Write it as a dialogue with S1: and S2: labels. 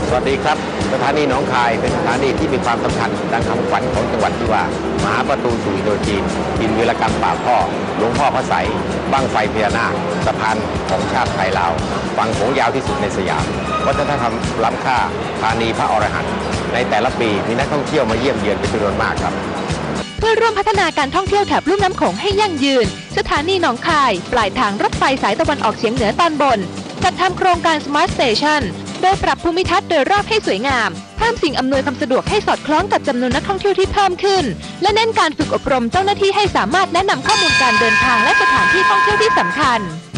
S1: สวัสดีครับสถานีหนองคายเป็นสถานีที่มีความสำคัญดังคำขวัญของจังหวัดที่ว่ามหาประตูสู่อินโดจีนดินวีรกรรมป่าพ่อหลวงพ่อพระไสยบั้งไฟพญานาคสะพานของชาติไทยลาวฝั่งโขงยาวที่สุดในสยามวัฒนธรรมล้ำค่าธานีพระอรหันต์ในแต่ละปีมีนักท่องเที่ยวมาเยี่ยมเยือนเป็นจำนวนมากครับ
S2: เพื่อร่วมพัฒนาการท่องเที่ยวแถบลุ่มน้ำโขงให้ยั่งยืนสถานีหนองคายปลายทางรถไฟสายตะวันออกเฉียงเหนือตอนบนจัดทำโครงการ Smart Station โดยปรับภูมิทัศน์โดยรอบให้สวยงามเพิ่มสิ่งอำนวยความสะดวกให้สอดคล้องกับจำนวนนักท่องเที่ยวที่เพิ่มขึ้นและเน้นการฝึกอบรมเจ้าหน้าที่ให้สามารถแนะนำข้อมูลการเดินทางและสถานที่ท่องเที่ยวที่สำคัญ